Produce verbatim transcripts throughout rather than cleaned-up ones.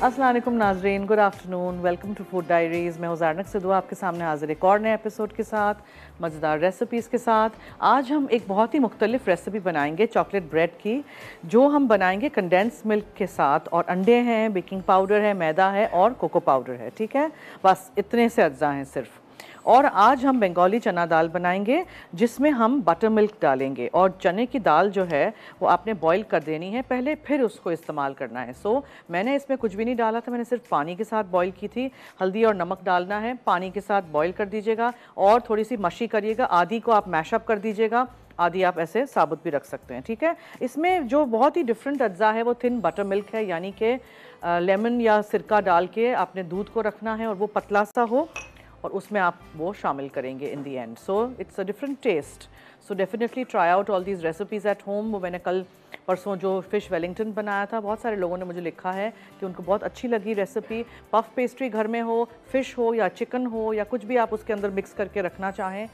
अस्सलाम वालेकुम नाजरीन, good afternoon, welcome to food diaries. मैं हुज़ारनक सिद्धू आपके सामने हाजिर एक और नए एपिसोड के साथ, मज़ेदार रेसिपीज़ के साथ। आज हम एक बहुत ही मुख्तलिफ रेसिपी बनाएंगे चॉकलेट ब्रेड की, जो हम बनाएंगे कंडेंस मिल्क के साथ। और अंडे हैं, बेकिंग पाउडर है, मैदा है और कोको पाउडर है। ठीक है, बस इतने से अज्जा हैं सिर्फ। और आज हम बंगाली चना दाल बनाएंगे जिसमें हम बटर मिल्क डालेंगे। और चने की दाल जो है वो आपने बॉईल कर देनी है पहले, फिर उसको इस्तेमाल करना है। सो मैंने इसमें कुछ भी नहीं डाला था, मैंने सिर्फ पानी के साथ बॉईल की थी। हल्दी और नमक डालना है, पानी के साथ बॉईल कर दीजिएगा और थोड़ी सी मशी करिएगा। आधी को आप मैशअप कर दीजिएगा, आधी आप ऐसे साबुत भी रख सकते हैं। ठीक है, इसमें जो बहुत ही डिफरेंट अज्जा है वो थिन बटर मिल्क है, यानी कि लेमन या सिरका डाल के आपने दूध को रखना है और वो पतला सा हो और उसमें आप वो शामिल करेंगे in the end. So it's a different taste. So definitely try out all these recipes at home. वो मैंने कल परसों जो फ़िश वेलिंगटन बनाया था, बहुत सारे लोगों ने मुझे लिखा है कि उनको बहुत अच्छी लगी रेसिपी। पफ पेस्ट्री घर में हो, फ़िश हो या चिकन हो या कुछ भी आप उसके अंदर मिक्स करके रखना चाहें,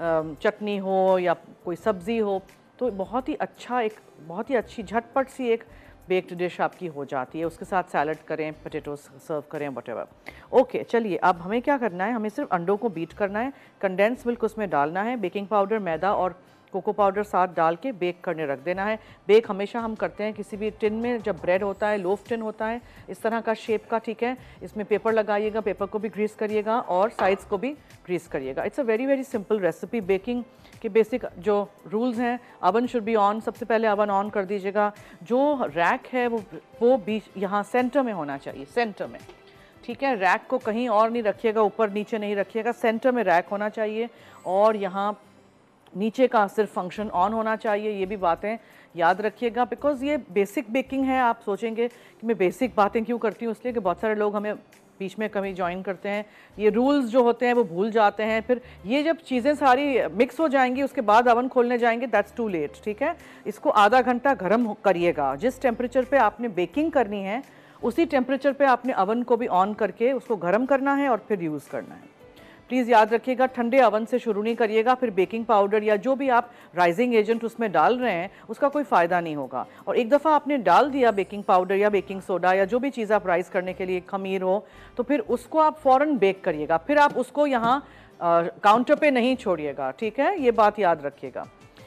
चटनी हो या कोई सब्ज़ी हो, तो बहुत ही अच्छा एक बहुत ही अच्छी झटपट सी एक बेक्ड डिश आपकी हो जाती है। उसके साथ सैलड करें, पोटैटो सर्व करें, व्हाटएवर। ओके, चलिए अब हमें क्या करना है, हमें सिर्फ अंडों को बीट करना है, कंडेंस मिल्क उसमें डालना है, बेकिंग पाउडर, मैदा और कोको पाउडर साथ डाल के बेक करने रख देना है। बेक हमेशा हम करते हैं किसी भी टिन में, जब ब्रेड होता है, लोफ टिन होता है इस तरह का शेप का। ठीक है, इसमें पेपर लगाइएगा, पेपर को भी ग्रीस करिएगा और साइड्स को भी ग्रीस करिएगा। It's a very very simple recipe. Baking के बेसिक जो रूल्स हैं, अवन शुड बी ऑन, सबसे पहले अवन ऑन कर दीजिएगा। जो रैक है वो वो बीच यहाँ सेंटर में होना चाहिए, सेंटर में। ठीक है, रैक को कहीं और नहीं रखिएगा, ऊपर नीचे नहीं रखिएगा, सेंटर में रैक होना चाहिए और यहाँ नीचे का सिर्फ फंक्शन ऑन होना चाहिए। ये भी बातें याद रखिएगा, बिकॉज ये बेसिक बेकिंग है। आप सोचेंगे कि मैं बेसिक बातें क्यों करती हूँ, इसलिए कि बहुत सारे लोग हमें बीच में कभी ज्वाइन करते हैं, ये रूल्स जो होते हैं वो भूल जाते हैं। फिर ये जब चीज़ें सारी मिक्स हो जाएंगी उसके बाद अवन खोलने जाएंगे, दैट्स टू लेट। ठीक है, इसको आधा घंटा गर्म करिएगा। जिस टेम्परेचर पे आपने बेकिंग करनी है उसी टेम्परेचर पे आपने अवन को भी ऑन करके उसको गर्म करना है और फिर यूज़ करना है। प्लीज़ याद रखिएगा, ठंडे अवन से शुरू नहीं करिएगा, फिर बेकिंग पाउडर या जो भी आप राइजिंग एजेंट उसमें डाल रहे हैं उसका कोई फ़ायदा नहीं होगा। और एक दफ़ा आपने डाल दिया बेकिंग पाउडर या बेकिंग सोडा या जो भी चीज़ आप राइस करने के लिए, खमीर हो, तो फिर उसको आप फ़ौरन बेक करिएगा, फिर आप उसको यहाँ काउंटर पे नहीं छोड़िएगा। ठीक है, ये बात याद रखिएगा।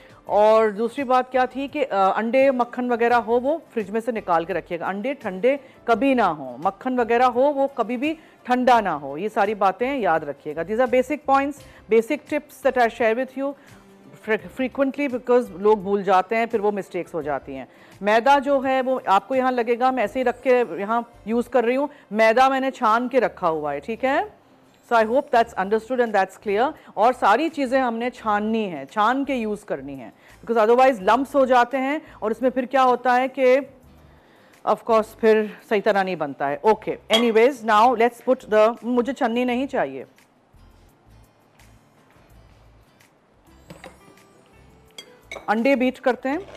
और दूसरी बात क्या थी कि अंडे मक्खन वगैरह हो वो फ्रिज में से निकाल के रखिएगा। अंडे ठंडे कभी ना हो, मक्खन वगैरह हो वो कभी भी ठंडा ना हो, ये सारी बातें याद रखिएगा। These are basic points, basic tips that I share with you frequently, because लोग भूल जाते हैं, फिर वो मिस्टेक्स हो जाती हैं। मैदा जो है वो आपको यहाँ लगेगा मैं ऐसे ही रख के यहाँ यूज़ कर रही हूँ, मैदा मैंने छान के रखा हुआ है। ठीक है, so I hope that's understood and that's clear. और सारी चीज़ें हमने छाननी है, छान के यूज़ करनी है, बिकॉज अदरवाइज लम्प्स हो जाते हैं और इसमें फिर क्या होता है कि ऑफ कोर्स फिर सही तरह नहीं बनता है। Okay, anyways now let's put the, मुझे छन्नी नहीं चाहिए, अंडे बीट करते हैं।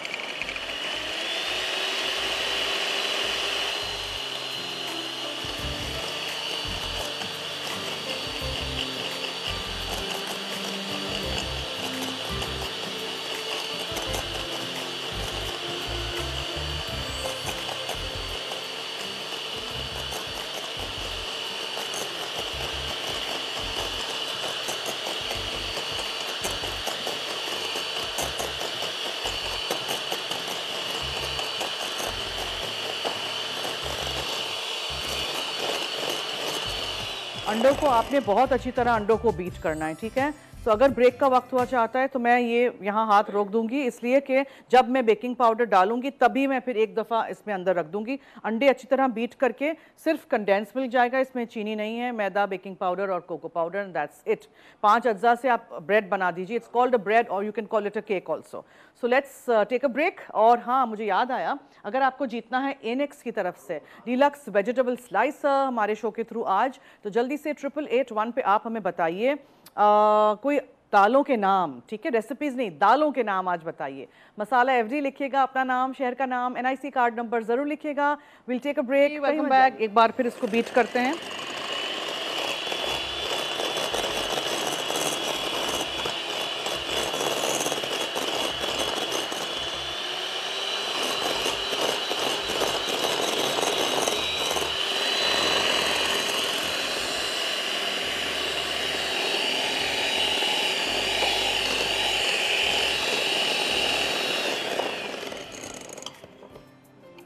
अंडों को आपने बहुत अच्छी तरह अंडों को बीट करना है। ठीक है, तो अगर ब्रेक का वक्त हुआ चाहता है तो मैं ये यहाँ हाथ रोक दूंगी, इसलिए कि जब मैं बेकिंग पाउडर डालूंगी तभी मैं फिर एक दफ़ा इसमें अंदर रख दूंगी। अंडे अच्छी तरह बीट करके सिर्फ कंडेंस मिल्क जाएगा, इसमें चीनी नहीं है, मैदा, बेकिंग पाउडर और cocoa powder, and that's it. पांच अज्जा से आप ब्रेड बना दीजिए। इट्स कॉल्ड अ ब्रेड और you can call it a cake also. So let's take a break. और हाँ, मुझे याद आया, अगर आपको जीतना है एनेक्स की तरफ से डीलक्स वेजिटेबल स्लाइसर हमारे शो के थ्रू आज, तो जल्दी से ट्रिपल एट वन पे आप हमें बताइए कोई दालों के नाम। ठीक है, रेसिपीज नहीं, दालों के नाम आज बताइए। मसाला एवरी लिखिएगा, अपना नाम, शहर का नाम, एनआईसी कार्ड नंबर जरूर लिखिएगा। Will take a break, welcome back. एक बार फिर इसको बीट करते हैं।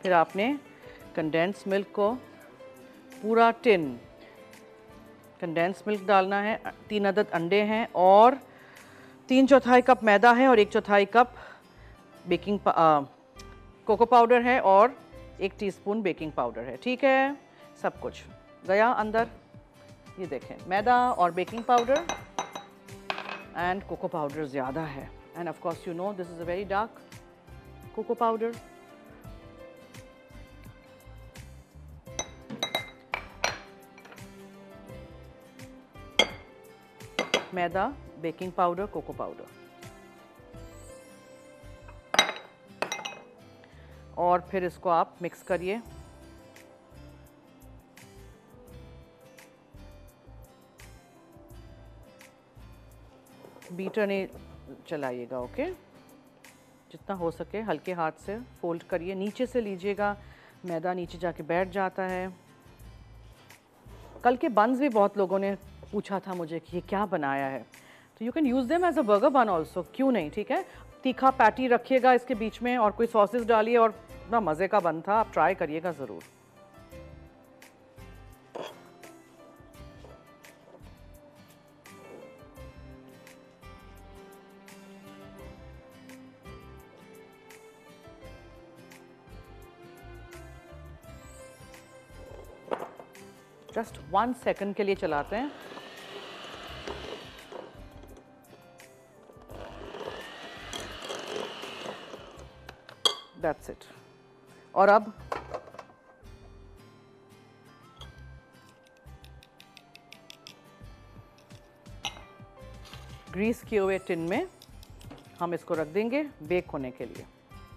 फिर आपने कंडेंस मिल्क को पूरा टिन कंडेंस मिल्क डालना है, तीन अदद अंडे हैं और तीन चौथाई कप मैदा है और एक चौथाई कप बेकिंग कोको पाउडर है और एक टीस्पून बेकिंग पाउडर है। ठीक है, सब कुछ गया अंदर। ये देखें, मैदा और baking powder and cocoa powder ज़्यादा है, and of course you know this is a very dark cocoa powder. मैदा, बेकिंग पाउडर, कोको पाउडर, और फिर इसको आप मिक्स करिए। बीटर नहीं चलाइएगा, ओके। जितना हो सके हल्के हाथ से फोल्ड करिए, नीचे से लीजिएगा, मैदा नीचे जाके बैठ जाता है। कल के बन्स भी बहुत लोगों ने पूछा था मुझे कि ये क्या बनाया है, तो you can use them as a burger bun also, क्यों नहीं। ठीक है, तीखा पैटी रखिएगा इसके बीच में और कोई सॉसेस डालिए और इतना मज़े का बन था, आप ट्राई करिएगा ज़रूर। जस्ट वन सेकंड के लिए चलाते हैं। That's it. और अब ग्रीस किए हुए टिन में हम इसको रख देंगे बेक होने के लिए।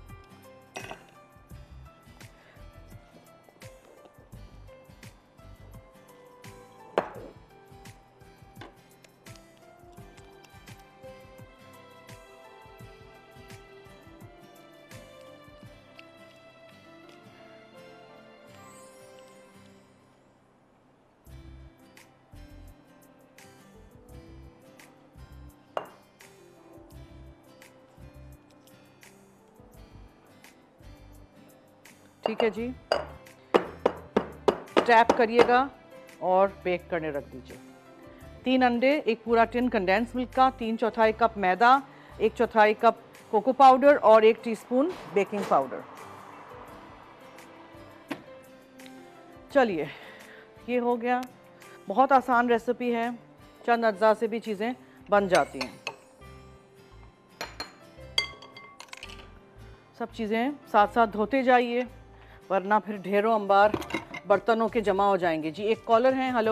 ठीक है जी, टैप करिएगा और बेक करने रख दीजिए। तीन अंडे, एक पूरा टिन कंडेंस मिल्क का, तीन चौथाई कप मैदा, एक चौथाई कप कोको पाउडर और एक टीस्पून बेकिंग पाउडर। चलिए, ये हो गया। बहुत आसान रेसिपी है, चंद अज्जा से भी चीज़ें बन जाती हैं। सब चीज़ें साथ साथ धोते जाइए, वरना फिर ढेरों अंबार बर्तनों के जमा हो जाएंगे। जी, एक कॉलर हैं। हेलो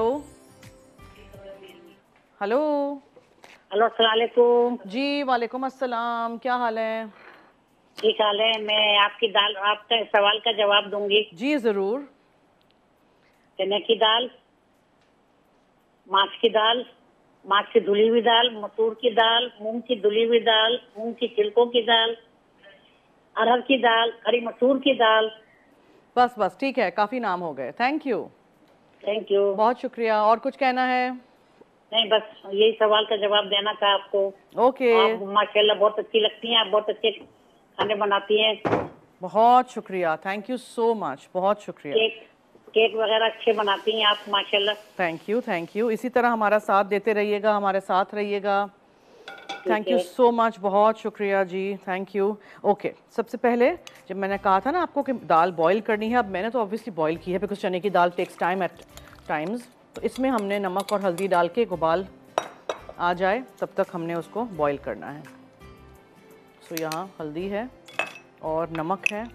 हेलो हेलो, अस्सलाम वालेकुम। जी, वालेकुम अस्सलाम, क्या हाल है? ठीक हाल है। मैं आपकी दाल, आपका सवाल का जवाब दूंगी। जी ज़रूर। चने की दाल, माछ की दाल, माछ की धुली हुई दाल, मसूर की दाल, मूंग की धुली हुई दाल, मूंग की छिलकों की दाल, अरहर की दाल, खड़ी मसूर की दाल। बस बस ठीक है, काफ़ी नाम हो गए। Thank you thank you. बहुत शुक्रिया। और कुछ कहना है? नहीं, बस यही सवाल का जवाब देना था आपको। ओके। आप माशाल्लाह बहुत अच्छी लगती हैं, आप बहुत अच्छे खाने बनाती हैं। बहुत शुक्रिया, थैंक यू सो मच, बहुत शुक्रिया। केक केक वगैरह अच्छे बनाती हैं आप माशाल्लाह। थैंक यू थैंक यू इसी तरह हमारा साथ देते रहिएगा, हमारे साथ रहिएगा। थैंक यू सो मच, बहुत शुक्रिया जी, थैंक यू। ओके, सबसे पहले जब मैंने कहा था ना आपको कि दाल बॉईल करनी है, अब मैंने तो ऑब्वियसली बॉईल की है बिकॉज चने की दाल टेक्स टाइम एट टाइम्स। तो इसमें हमने नमक और हल्दी डाल के उबाल आ जाए तब तक हमने उसको बॉईल करना है। सो so, यहाँ हल्दी है और नमक है।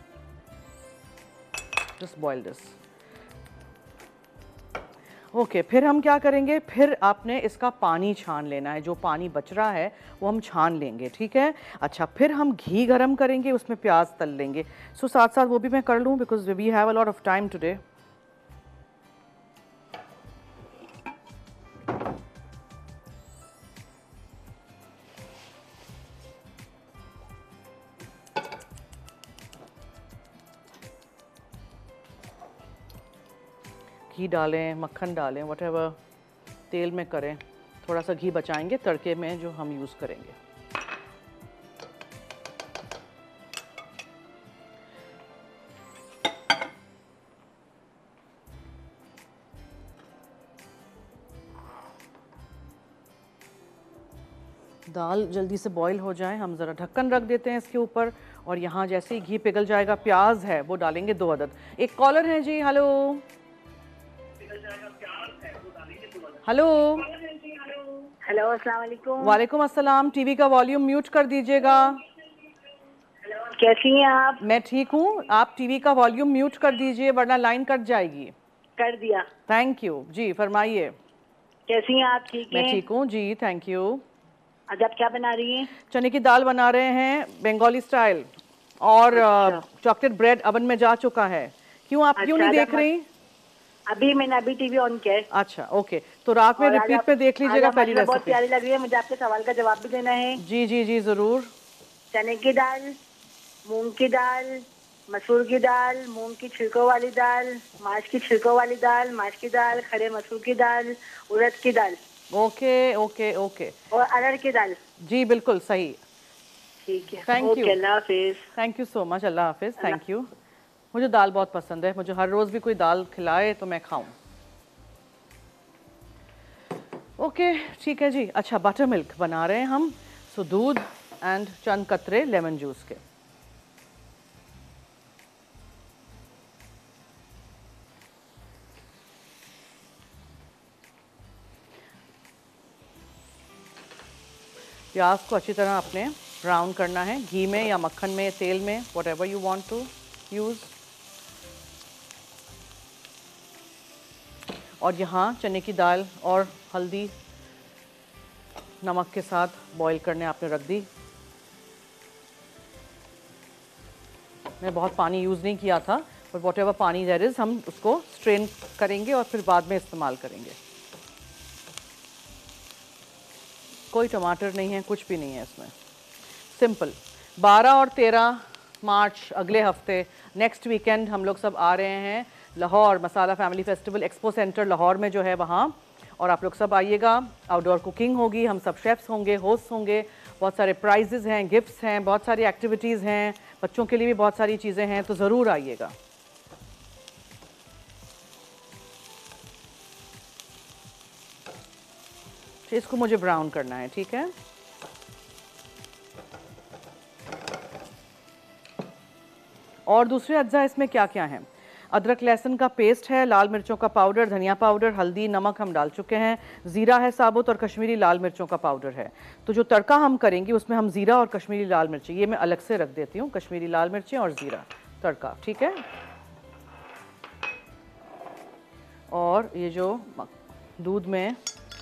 Just boil this. Okay okay, फिर हम क्या करेंगे, फिर आपने इसका पानी छान लेना है, जो पानी बच रहा है वो हम छान लेंगे, ठीक है। अच्छा, फिर हम घी गरम करेंगे, उसमें प्याज तल लेंगे। सो so, साथ साथ वो भी मैं कर लूँ because we have a lot of time today. घी डालें, मक्खन डालें, व्हाटएवर तेल में करें, थोड़ा सा घी बचाएंगे तड़के में जो हम यूज़ करेंगे। दाल जल्दी से बॉईल हो जाए, हम ज़रा ढक्कन रख देते हैं इसके ऊपर। और यहाँ जैसे ही घी पिघल जाएगा, प्याज है वो डालेंगे दो अदद। एक कॉलर है जी, हेलो हेलो हेलो, अस्सलाम वालेकुम। वालेकुम अस्सलाम। टीवी का वॉल्यूम म्यूट कर दीजिएगा। कैसी हैं आप? मैं ठीक हूँ, आप टीवी का वॉल्यूम म्यूट कर दीजिए वरना लाइन कट जाएगी। कर दिया। थैंक यू जी, फरमाइए। कैसी हैं आप? ठीक मैं हैं? ठीक हूँ जी, थैंक यू। आज आप क्या बना रही हैं? चने की दाल बना रहे हैं बंगाली स्टाइल, और अच्छा। चॉकलेट ब्रेड अवन में जा चुका है। क्यों, आप क्यों अच्छा, नहीं आज देख आप- रही? अभी मैंने अभी टीवी ऑन किया है। अच्छा ओके, तो रात में और आज रिपीट आप- पे देख लीजिएगा आज आप पहली माशाल्लाह बहुत रेसिपी। प्यारी लग रही है। मुझे आपके सवाल का जवाब भी देना है। जी जी जी ज़रूर। चने की दाल, मूंग की दाल, मसूर की दाल, मूंग की छिलकों वाली दाल, माश की छिलकों वाली दाल, माश की दाल, खड़े मसूर की दाल, उड़द की दाल ओके ओके ओके, और अरहर की दाल। जी बिल्कुल सही। ठीक है, Thank you. ओके, अल्लाह हाफिज। थैंक यू सो मच, अल्लाह हाफिज़, थैंक यू। मुझे दाल बहुत पसंद है, मुझे हर रोज़ भी कोई दाल खिलाए तो मैं खाऊं। ओके ठीक है जी। अच्छा, बटर मिल्क बना रहे हैं हम, सो दूध एंड चंद कतरे लेमन जूस के। प्याज को अच्छी तरह अपने ब्राउन करना है, घी में या मक्खन में, तेल में, whatever you want to use. और यहाँ चने की दाल और हल्दी नमक के साथ बॉईल करने आपने रख दी। मैं बहुत पानी यूज़ नहीं किया था, पर वॉट एवर पानी देयर इज़ हम उसको स्ट्रेन करेंगे और फिर बाद में इस्तेमाल करेंगे। कोई टमाटर नहीं है, कुछ भी नहीं है इसमें, सिंपल। बारह और तेरह मार्च अगले हफ्ते, नेक्स्ट वीकेंड हम लोग सब आ रहे हैं Lahore, masala family festival expo centre Lahore में जो है वहाँ, और आप लोग सब आइएगा। आउटडोर कुकिंग होगी, हम सब शेफ्स होंगे, होस्ट होंगे, बहुत सारे प्राइजेज़ हैं, गिफ्ट्स हैं, बहुत सारी एक्टिविटीज़ हैं, बच्चों के लिए भी बहुत सारी चीज़ें हैं, तो ज़रूर आइएगा। इसको मुझे ब्राउन करना है, ठीक है। और दूसरे अज्जा इसमें क्या क्या हैं? अदरक लहसुन का पेस्ट है, लाल मिर्चों का पाउडर, धनिया पाउडर, हल्दी, नमक हम डाल चुके हैं, ज़ीरा है साबुत, और कश्मीरी लाल मिर्चों का पाउडर है। तो जो तड़का हम करेंगे उसमें हम ज़ीरा और कश्मीरी लाल मिर्ची, ये मैं अलग से रख देती हूँ, कश्मीरी लाल मिर्चें और ज़ीरा तड़का, ठीक है। और ये जो दूध में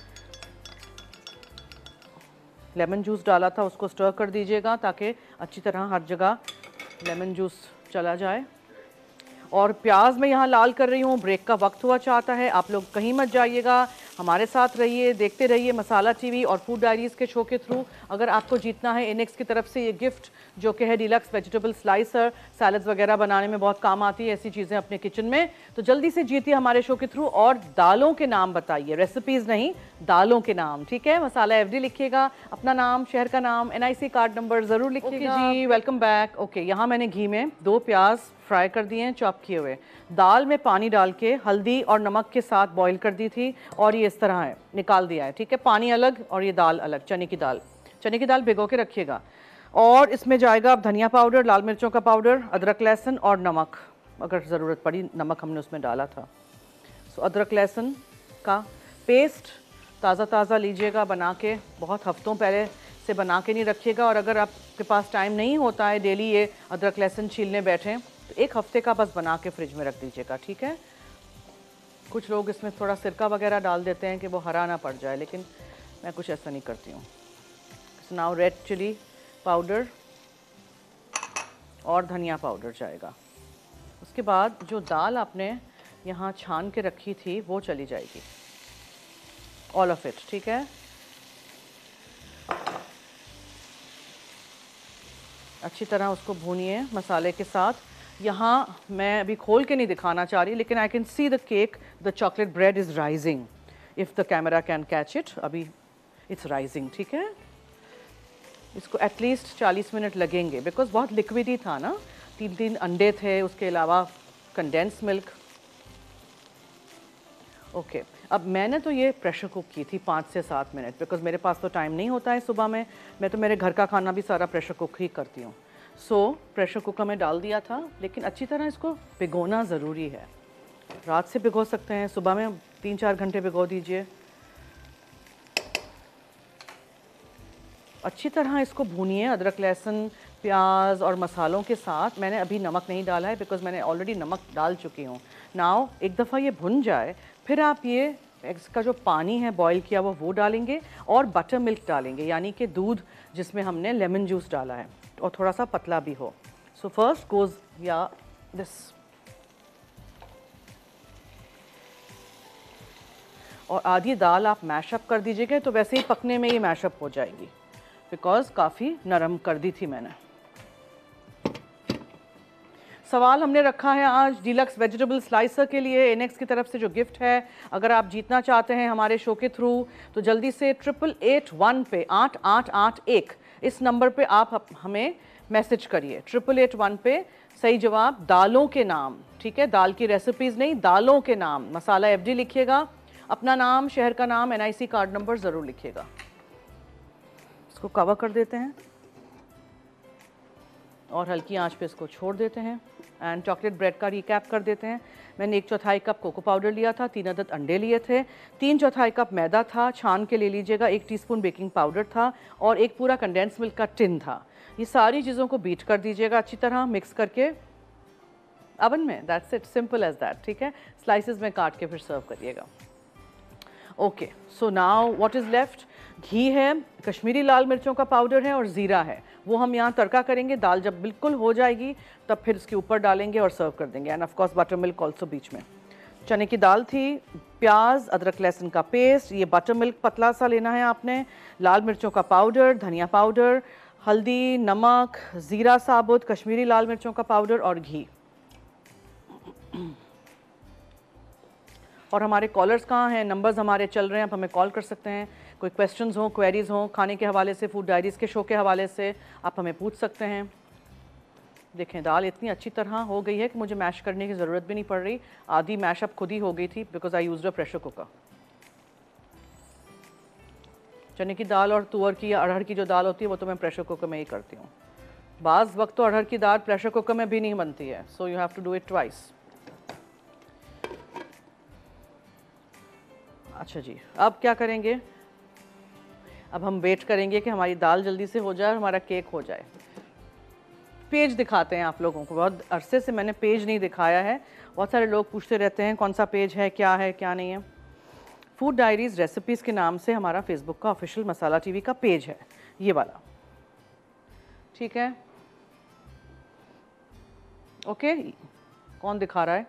लेमन जूस डाला था उसको स्टर कर दीजिएगा ताकि अच्छी तरह हर जगह लेमन जूस चला जाए। और प्याज मैं यहाँ लाल कर रही हूँ, ब्रेक का वक्त हुआ चाहता है, आप लोग कहीं मत जाइएगा, हमारे साथ रहिए, देखते रहिए मसाला टीवी और फूड डायरीज़ के शो के थ्रू। अगर आपको जीतना है इनेक्स की तरफ से ये गिफ्ट जो कि है डीलक्स वेजिटेबल स्लाइसर, सैलड्स वगैरह बनाने में बहुत काम आती है ऐसी चीज़ें अपने किचन में, तो जल्दी से जीतिए हमारे शो के थ्रू। और दालों के नाम बताइए, रेसिपीज़ नहीं, दालों के नाम, ठीक है। मसाला एफ डी लिखिएगा, अपना नाम, शहर का नाम, N I C card number ज़रूर लिखिएगा। okay, जी वेलकम बैक। ओके, यहाँ मैंने घी में दो प्याज फ्राई कर दिए हैं चॉप किए हुए, दाल में पानी डाल के हल्दी और नमक के साथ बॉईल कर दी थी, और ये इस तरह है, निकाल दिया है, ठीक है। पानी अलग और ये दाल अलग, चने की दाल, चने की दाल भिगो के रखिएगा। और इसमें जाएगा अब धनिया पाउडर, लाल मिर्चों का पाउडर, अदरक लहसुन और नमक, अगर ज़रूरत पड़ी नमक हमने उसमें डाला था। सो अदरक लहसुन का पेस्ट ताज़ा ताज़ा लीजिएगा बना के, बहुत हफ्तों पहले से बना के नहीं रखिएगा। और अगर आपके पास टाइम नहीं होता है डेली ये अदरक लहसुन छीलने बैठें, तो एक हफ्ते का बस बना के फ्रिज में रख दीजिएगा, ठीक है। कुछ लोग इसमें थोड़ा सिरका वगैरह डाल देते हैं कि वो हरा ना पड़ जाए, लेकिन मैं कुछ ऐसा नहीं करती हूँ। नाउ रेड चिली पाउडर और धनिया पाउडर जाएगा। उसके बाद जो दाल आपने यहाँ छान के रखी थी वो चली जाएगी, ऑल ऑफ इट, ठीक है। अच्छी तरह उसको भूनिए मसाले के साथ। यहाँ मैं अभी खोल के नहीं दिखाना चाह रही, लेकिन I can see the cake, the chocolate bread is rising, if the camera can catch it. अभी इट्स राइजिंग, ठीक है। इसको एटलीस्ट चालीस मिनट लगेंगे, बिकॉज बहुत लिक्विड ही था ना, तीन तीन अंडे थे, उसके अलावा कंडेंस मिल्क। Okay okay. अब मैंने तो ये प्रेशर कुक की थी पाँच से सात मिनट, बिकॉज मेरे पास तो टाइम नहीं होता है सुबह में। मैं तो मेरे घर का खाना भी सारा प्रेशर कुक ही करती हूँ। सो so, प्रेशर कुकर में डाल दिया था, लेकिन अच्छी तरह इसको भिगोना ज़रूरी है। रात से भिगो सकते हैं, सुबह में तीन चार घंटे भिगो दीजिए। अच्छी तरह इसको भूनिए अदरक लहसुन प्याज और मसालों के साथ। मैंने अभी नमक नहीं डाला है बिकॉज मैंने ऑलरेडी नमक डाल चुकी हूँ। नाउ एक दफ़ा ये भुन जाए फिर आप ये एग्स का जो पानी है बॉईल किया हुआ वो डालेंगे और बटर मिल्क डालेंगे, यानी कि दूध जिसमें हमने लेमन जूस डाला है और थोड़ा सा पतला भी हो। सो फर्स्ट गोज या दिस, और आधी दाल आप मैशअप कर दीजिएगा तो वैसे ही पकने में ये मैशअप हो जाएगी, बिकॉज काफ़ी नरम कर दी थी मैंने। सवाल हमने रखा है आज डीलक्स वेजिटेबल स्लाइसर के लिए, एनेक्स की तरफ से जो गिफ्ट है। अगर आप जीतना चाहते हैं हमारे शो के थ्रू तो जल्दी से ट्रिपल एट वन पे आठ आठ आठ एक इस नंबर पे आप हमें मैसेज करिए। ट्रिपल एट वन पे सही जवाब दालों के नाम, ठीक है, दाल की रेसिपीज़ नहीं, दालों के नाम, मसाला एफ डी लिखिएगा, अपना नाम, शहर का नाम, N I C card number ज़रूर लिखिएगा। इसको कवर कर देते हैं और हल्की आंच पे इसको छोड़ देते हैं। एंड चॉकलेट ब्रेड का रिकैप कर देते हैं। मैंने एक चौथाई कप कोको पाउडर लिया था, तीन अदद अंडे लिए थे, तीन चौथाई कप मैदा था, छान के ले लीजिएगा, एक टीस्पून बेकिंग पाउडर था और एक पूरा कंडेंस मिल्क का टिन था। ये सारी चीज़ों को बीट कर दीजिएगा अच्छी तरह मिक्स करके अवन में। That's it, simple as that, ठीक है। स्लाइसेस में काट के फिर सर्व करिएगा। Okay, so now what is left, घी है, कश्मीरी लाल मिर्चों का पाउडर है और ज़ीरा है, वो हम यहाँ तड़का करेंगे। दाल जब बिल्कुल हो जाएगी तब फिर इसके ऊपर डालेंगे और सर्व कर देंगे। And of course butter milk also बीच में। चने की दाल थी, प्याज, अदरक लहसुन का पेस्ट, ये बटर मिल्क पतला सा लेना है आपने, लाल मिर्चों का पाउडर, धनिया पाउडर, हल्दी, नमक, ज़ीरा साबुत, कश्मीरी लाल मिर्चों का पाउडर और घी। और हमारे कॉलर्स कहाँ हैं, नंबर्स हमारे चल रहे हैं, आप हमें कॉल कर सकते हैं। कोई क्वेश्चंस हों, क्वेरीज हों, खाने के हवाले से, फूड डायरीज़ के शो के हवाले से आप हमें पूछ सकते हैं। देखें दाल इतनी अच्छी तरह हो गई है कि मुझे मैश करने की ज़रूरत भी नहीं पड़ रही। आधी मैशअप खुद ही हो गई थी because I used a pressure cooker. चने की दाल और तुअर की या अरहर की जो दाल होती है वो तो मैं प्रेशर कुकर में ही करती हूँ। बाज़ वक्त तो अरहर की दाल प्रेशर कुकर में भी नहीं बनती है, so you have to do it twice. अच्छा जी, अब क्या करेंगे, अब हम वेट करेंगे कि हमारी दाल जल्दी से हो जाए और हमारा केक हो जाए। पेज दिखाते हैं आप लोगों को, बहुत अरसे से मैंने पेज नहीं दिखाया है। बहुत सारे लोग पूछते रहते हैं कौन सा पेज है, क्या है क्या नहीं है। फूड डायरीज़ रेसिपीज़ के नाम से हमारा फेसबुक का ऑफिशियल मसाला टीवी का पेज है, ये वाला, ठीक है। ओके, कौन दिखा रहा है?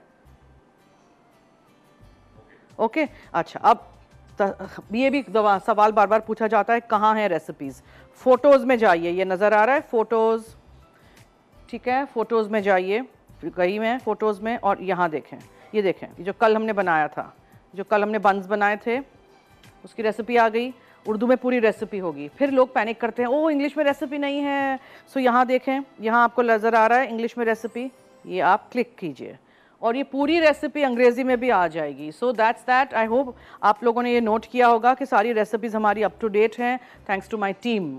ओके okay, अच्छा, अब ये भी दवा सवाल बार बार पूछा जाता है कहाँ है रेसिपीज़। फ़ोटोज़ में जाइए, ये नज़र आ रहा है फ़ोटोज़, ठीक है, फ़ोटोज़ में जाइए, गई मैं फ़ोटोज़ में और यहाँ देखें, ये देखें, ये जो कल हमने बनाया था, जो कल हमने बंस बनाए थे उसकी रेसिपी आ गई। उर्दू में पूरी रेसिपी होगी। फिर लोग पैनिक करते हैं, ओ इंग्लिश में रेसिपी नहीं है। सो यहाँ देखें, यहाँ आपको नज़र आ रहा है इंग्लिश में रेसिपी, ये आप क्लिक कीजिए और ये पूरी रेसिपी अंग्रेज़ी में भी आ जाएगी। So that's that. I hope आप लोगों ने ये नोट किया होगा कि सारी रेसिपीज़ हमारी अप टू डेट हैं, थैंक्स टू माय टीम।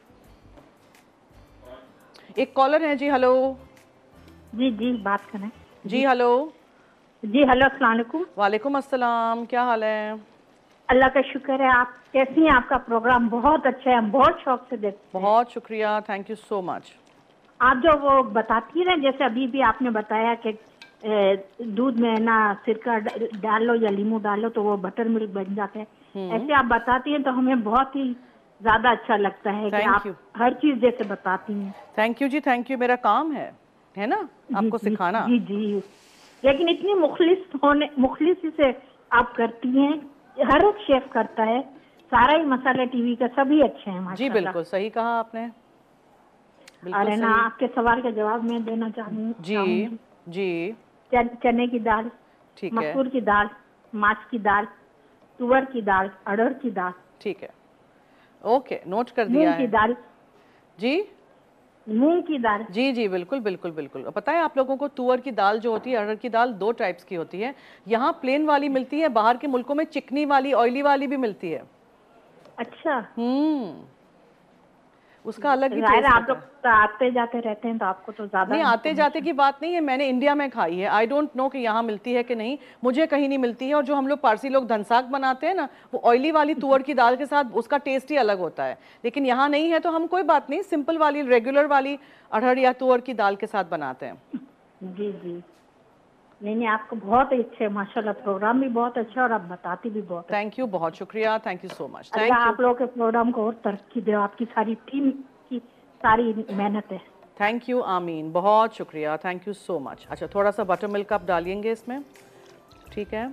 एक कॉलर है जी, हेलो। जी जी बात करें जी, हेलो जी, हेलो अस्सलाम वालेकुम। वालेकुम अस्सलाम, क्या हाल है? अल्लाह का शुक्र है, आप कैसी हैं? आपका प्रोग्राम बहुत अच्छा है, हम बहुत शौक से देखते हैं। बहुत शुक्रिया, थैंक यू सो मच। आप जो वो बताती हैं, जैसे अभी भी आपने बताया कि दूध में ना सिरका डाल लो या लीमू डाल लो तो वो बटर मिल्क बन जाता है, ऐसे आप बताती हैं तो हमें बहुत ही ज्यादा अच्छा लगता है कि आप हर चीज जैसे बताती हैं। थैंक यू जी, थैंक यू, मेरा काम है है ना आपको जी, सिखाना। जी जी, लेकिन इतनी मुखलिस होने मुखलिस से आप करती हैं, हर एक शेफ करता है, सारा ही मसाला टीवी का सभी अच्छे हैं जी, बिल्कुल सही कहा आपने, और ना आपके सवाल का जवाब मैं देना चाहूँ जी जी चने की दाल, ठीक है, मसूर की दाल, माछ की दाल, तुअर की दाल, अरहर की दाल, ठीक है, ओके, नोट कर दिया मूंग की है दाल जी, मूंग की दाल। जी जी बिल्कुल बिल्कुल बिल्कुल। पता है आप लोगों को तुअर की दाल जो होती है, अरहर की दाल दो टाइप्स की होती है। यहाँ प्लेन वाली मिलती है, बाहर के मुल्कों में चिकनी वाली ऑयली वाली भी मिलती है। अच्छा। हम्म, उसका अलग ही जाहिर टेस्ट आप होता लोग है। तो आते जाते रहते हैं तो आपको तो ज्यादा नहीं, आते जाते की बात नहीं है, मैंने इंडिया में खाई है। आई डोंट नो कि यहाँ मिलती है कि नहीं, मुझे कहीं नहीं मिलती है। और जो हम लोग पारसी लोग धनसाग बनाते हैं ना, वो ऑयली वाली तुअर की दाल के साथ उसका टेस्ट ही अलग होता है। लेकिन यहाँ नहीं है तो हम कोई बात नहीं, सिंपल वाली रेगुलर वाली अरहर या तुअर की दाल के साथ बनाते हैं। जी जी। नहीं नहीं, आपको बहुत अच्छे माशाल्लाह, प्रोग्राम भी बहुत अच्छा और आप बताती भी बहुत। थैंक यू, बहुत शुक्रिया, thank you so much. Thank अल्लाह यू। आप लोगों के प्रोग्राम को और तरक्की दे, आपकी सारी टीम की सारी मेहनत है। थैंक यू आमीन, बहुत शुक्रिया, थैंक यू सो मच। अच्छा, थोड़ा सा बटर मिल्क आप डालिएंगे इसमें, ठीक है।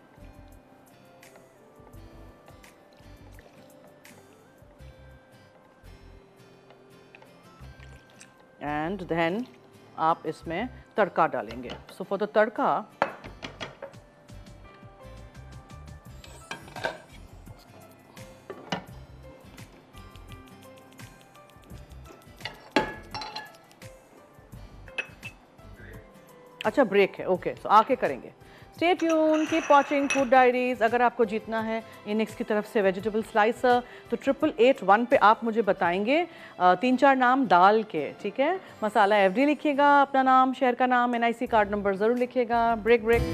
एंड देन आप इसमें तड़का डालेंगे। सो फॉर द तड़का अच्छा ब्रेक है, ओके, सो आके करेंगे। Stay tuned, keep watching food diaries. अगर आपको जीतना है इनिक्स की तरफ से वेजिटेबल स्लाइसर, तो ट्रिपल एट वन पे आप मुझे बताएंगे आ, तीन चार नाम दाल के, ठीक है। मसाला एवरी लिखिएगा, अपना नाम, शहर का नाम, N I C card number ज़रूर लिखिएगा। Break break.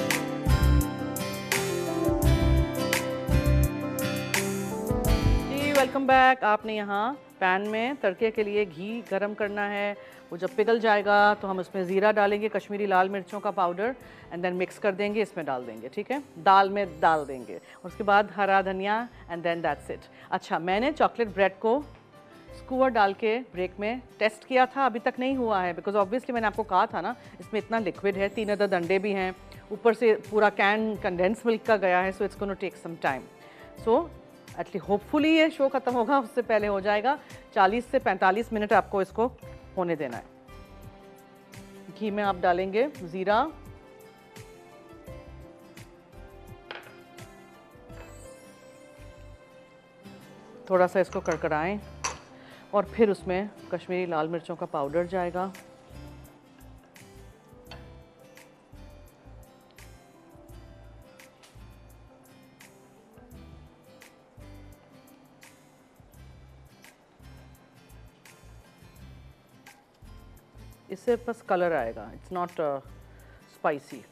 जी वेलकम बैक। आपने यहाँ पैन में तड़के के लिए घी गरम करना है। वो जब पिघल जाएगा तो हम इसमें ज़ीरा डालेंगे, कश्मीरी लाल मिर्चों का पाउडर, एंड देन मिक्स कर देंगे, इसमें डाल देंगे, ठीक है। दाल में डाल देंगे, उसके बाद हरा धनिया, एंड देन दैट्स इट। अच्छा, मैंने चॉकलेट ब्रेड को स्कूवर डाल के ब्रेक में टेस्ट किया था, अभी तक नहीं हुआ है, बिकॉज ऑब्वियसली मैंने आपको कहा था ना इसमें इतना लिक्विड है, तीन अदद अंडे भी हैं, ऊपर से पूरा कैन कंडेंस मिल्क का गया है, so it's gonna take some time. So at least hopefully ये शो ख़त्म होगा उससे पहले हो जाएगा। चालीस से पैंतालीस मिनट आपको इसको होने देना है। घी में आप डालेंगे ज़ीरा, थोड़ा सा इसको कड़कड़ाएं, और फिर उसमें कश्मीरी लाल मिर्चों का पाउडर जाएगा। इससे बस कलर आएगा, it's not spicy.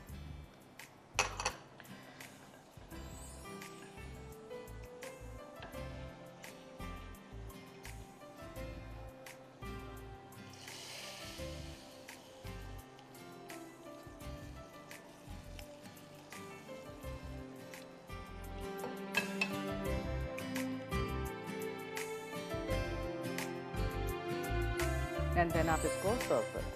And then आप इसको सर्व करें,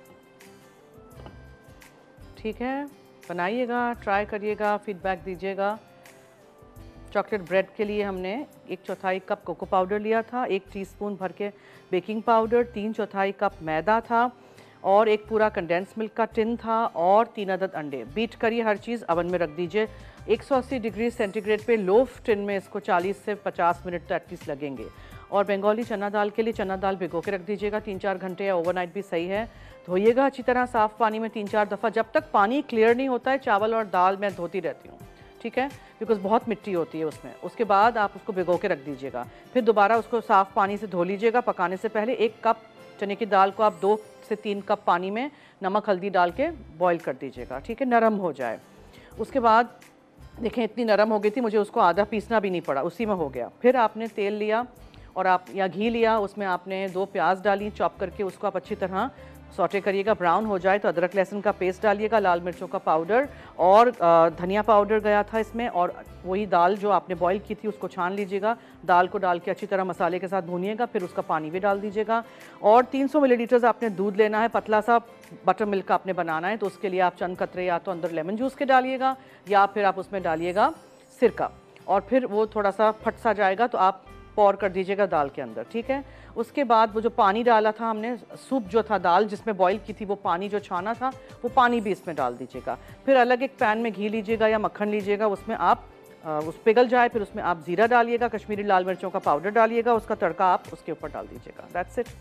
ठीक है। बनाइएगा, ट्राई करिएगा, फीडबैक दीजिएगा। चॉकलेट ब्रेड के लिए हमने एक चौथाई कप कोको पाउडर लिया था, एक टीस्पून भर के बेकिंग पाउडर, तीन चौथाई कप मैदा था, और एक पूरा कंडेंस मिल्क का टिन था, और तीन अदद अंडे। बीट करिए हर चीज़, अवन में रख दीजिए एक सौ अस्सी डिग्री सेंटीग्रेड पे लो टिन में। इसको चालीस से पचास मिनट तो एटलीस्ट लगेंगे। और बंगाली चना दाल के लिए चना दाल भिगो के रख दीजिएगा तीन चार घंटे, या ओवरनाइट भी सही है। धोइएगा अच्छी तरह साफ़ पानी में तीन चार दफ़ा, जब तक पानी क्लियर नहीं होता है। चावल और दाल मैं धोती रहती हूँ, ठीक है, बिकॉज बहुत मिट्टी होती है उसमें। उसके बाद आप उसको भिगो के रख दीजिएगा, फिर दोबारा उसको साफ़ पानी से धो लीजिएगा। पकाने से पहले एक कप चने की दाल को आप दो से तीन कप पानी में नमक हल्दी डाल के बॉईल कर दीजिएगा, ठीक है, नरम हो जाए। उसके बाद देखें इतनी नरम हो गई थी, मुझे उसको आधा पीसना भी नहीं पड़ा, उसी में हो गया। फिर आपने तेल लिया और आप या घी लिया, उसमें आपने दो प्याज डाली चॉप करके, उसको आप अच्छी तरह सौटे करिएगा। ब्राउन हो जाए तो अदरक लहसुन का पेस्ट डालिएगा, लाल मिर्चों का पाउडर और धनिया पाउडर गया था इसमें, और वही दाल जो आपने बॉईल की थी उसको छान लीजिएगा। दाल को डाल के अच्छी तरह मसाले के साथ भूनिएगा, फिर उसका पानी भी डाल दीजिएगा। और तीन सौ मिलीलीटर आपने दूध लेना है, पतला सा बटर मिल्क का आपने बनाना है, तो उसके लिए आप चंद कतरे या तो अंदर लेमन जूस के डालिएगा, या फिर आप उसमें डालिएगा सिरका, और फिर वो थोड़ा सा फट सा जाएगा तो आप पौर कर दीजिएगा दाल के अंदर, ठीक है। उसके बाद वो जो पानी डाला था हमने, सूप जो था दाल जिसमें बॉईल की थी, वो पानी जो छाना था वो पानी भी इसमें डाल दीजिएगा। फिर अलग एक पैन में घी लीजिएगा या मक्खन लीजिएगा, उसमें आप आ, उस पिघल जाए, फिर उसमें आप ज़ीरा डालिएगा, कश्मीरी लाल मिर्चों का पाउडर डालिएगा, उसका तड़का आप उसके ऊपर डाल दीजिएगा। That's it.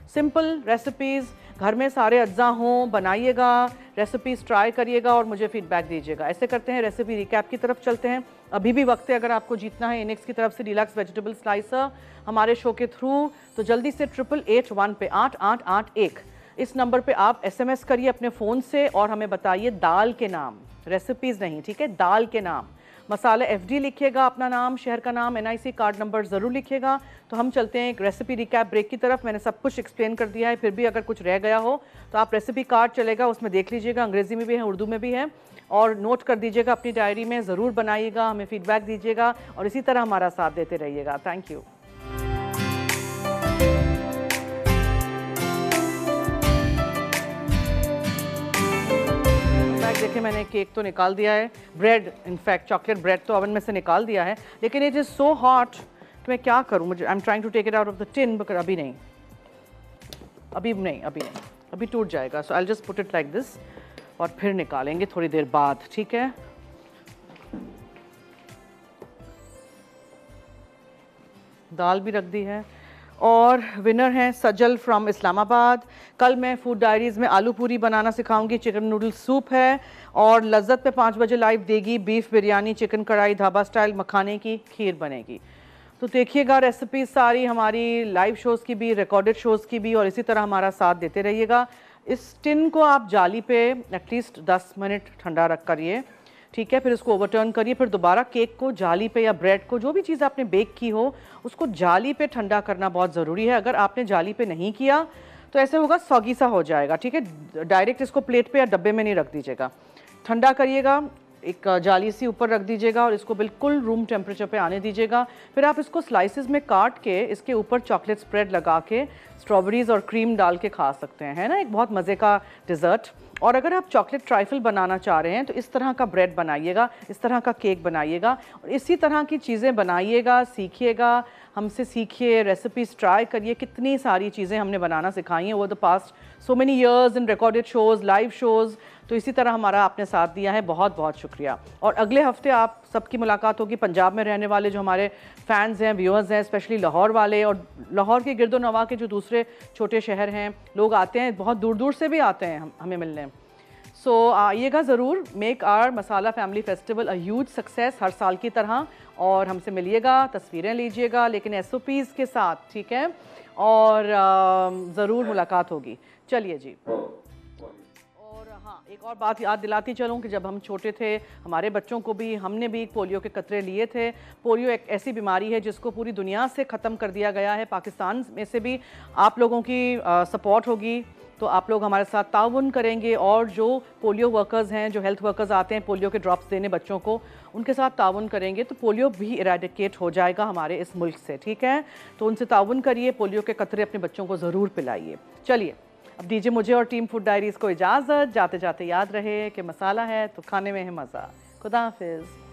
सिंपल रेसिपीज़, घर में सारे अज्जा हों, बनाइएगा, रेसिपीज़ ट्राई करिएगा और मुझे फीडबैक दीजिएगा। ऐसे करते हैं, रेसिपी रिकैप की तरफ चलते हैं। अभी भी वक्त है, अगर आपको जीतना है इनेक्स की तरफ से डीलक्स वेजिटेबल स्लाइसर हमारे शो के थ्रू, तो जल्दी से ट्रिपल एट वन पे आठ आठ आठ एक इस नंबर पे आप एसएमएस करिए अपने फ़ोन से और हमें बताइए दाल के नाम, रेसिपीज़ नहीं, ठीक है, दाल के नाम। मसाला एफडी लिखिएगा, अपना नाम, शहर का नाम, एनआईसी कार्ड नंबर ज़रूर लिखिएगा। तो हम चलते हैं एक रेसिपी रिकैप ब्रेक की तरफ। मैंने सब कुछ एक्सप्लेन कर दिया है, फिर भी अगर कुछ रह गया हो तो आप रेसिपी कार्ड चलेगा, उसमें देख लीजिएगा, अंग्रेज़ी में भी है, उर्दू में भी है, और नोट कर दीजिएगा अपनी डायरी में, ज़रूर बनाइएगा, हमें फीडबैक दीजिएगा और इसी तरह हमारा साथ देते रहिएगा। Thank you. देखिए मैंने केक तो निकाल दिया है, ब्रेड, इनफैक्ट चॉकलेट ब्रेड तो ओवन में से निकाल दिया है, लेकिन इट इज़ सो हॉट कि मैं क्या करूं, मुझे I am trying to take it out of the tin, but अभी नहीं, अभी नहीं, अभी नहीं, अभी टूट जाएगा। So I will just put it like this और फिर निकालेंगे थोड़ी देर बाद, ठीक है। दाल भी रख दी है और विनर हैं सजल फ्रॉम इस्लामाबाद। कल मैं फूड डायरीज़ में आलू पूरी बनाना सिखाऊंगी, चिकन नूडल सूप है, और लज्जत पे पाँच बजे लाइव देगी बीफ बिरयानी, चिकन कढ़ाई, ढाबा स्टाइल मखाने की खीर बनेगी। तो देखिएगा रेसिपीज सारी हमारी लाइव शोज़ की भी, रिकॉर्डेड शोज़ की भी, और इसी तरह हमारा साथ देते रहिएगा। इस टिन को आप जाली पे एटलीस्ट दस मिनट ठंडा रख करिए, ठीक है, फिर इसको ओवरटर्न करिए, फिर दोबारा केक को जाली पे या ब्रेड को, जो भी चीज़ आपने बेक की हो, उसको जाली पे ठंडा करना बहुत ज़रूरी है। अगर आपने जाली पे नहीं किया तो ऐसे होगा, सॉगी सा हो जाएगा, ठीक है। डायरेक्ट इसको प्लेट पे या डब्बे में नहीं रख दीजिएगा, ठंडा करिएगा, एक जाली सी ऊपर रख दीजिएगा और इसको बिल्कुल रूम टेम्परेचर पे आने दीजिएगा। फिर आप इसको स्लाइसेस में काट के इसके ऊपर चॉकलेट स्प्रेड लगा के स्ट्रॉबेरीज और क्रीम डाल के खा सकते हैं, है ना, एक बहुत मज़े का डिज़र्ट। और अगर आप चॉकलेट ट्राइफल बनाना चाह रहे हैं तो इस तरह का ब्रेड बनाइएगा, इस तरह का केक बनाइएगा और इसी तरह की चीज़ें बनाइएगा, सीखिएगा, हमसे सीखिए, रेसिपीज़ ट्राई करिए। कितनी सारी चीज़ें हमने बनाना सिखाई हैं over the past so many years in recorded shows, live shows. तो इसी तरह हमारा आपने साथ दिया है, बहुत बहुत शुक्रिया। और अगले हफ्ते आप सबकी मुलाकात होगी पंजाब में रहने वाले जो हमारे फैंस हैं, व्यूअर्स हैं, स्पेशली लाहौर वाले, और लाहौर के गिरदो नवा के जो दूसरे छोटे शहर हैं, लोग आते हैं, बहुत दूर दूर से भी आते हैं हम हमें मिलने। सो so, आइएगा ज़रूर, make our masala family festival a huge success हर साल की तरह, और हमसे मिलिएगा, तस्वीरें लीजिएगा, लेकिन एस ओ पीज़ के साथ, ठीक है, और ज़रूर मुलाकात होगी। चलिए जी। और हाँ, एक और बात याद दिलाती चलूँ कि जब हम छोटे थे, हमारे बच्चों को भी, हमने भी पोलियो के कतरे लिए थे। पोलियो एक ऐसी बीमारी है जिसको पूरी दुनिया से ख़त्म कर दिया गया है, पाकिस्तान में से भी आप लोगों की सपोर्ट होगी तो आप लोग हमारे साथ ताउन करेंगे, और जो पोलियो वर्कर्स हैं, जो हेल्थ वर्कर्स आते हैं पोलियो के ड्रॉप्स देने बच्चों को, उनके साथ ताउन करेंगे तो पोलियो भी इरेडिकेट हो जाएगा हमारे इस मुल्क से, ठीक है। तो उनसे ताउन करिए, पोलियो के कतरे अपने बच्चों को ज़रूर पिलाइए। चलिए अब दीजिए मुझे और टीम फूड डायरीज़ को इजाज़त। जाते जाते याद रहे कि मसाला है तो खाने में है मज़ा। खुदा हाफिज़।